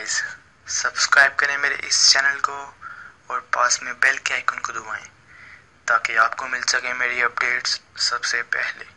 Guys, subscribe करें मेरे इस चैनल को और पास में बेल के आइकन को दबाएं ताकि आपको मिल सके मेरी अपडेट्स सबसे पहले।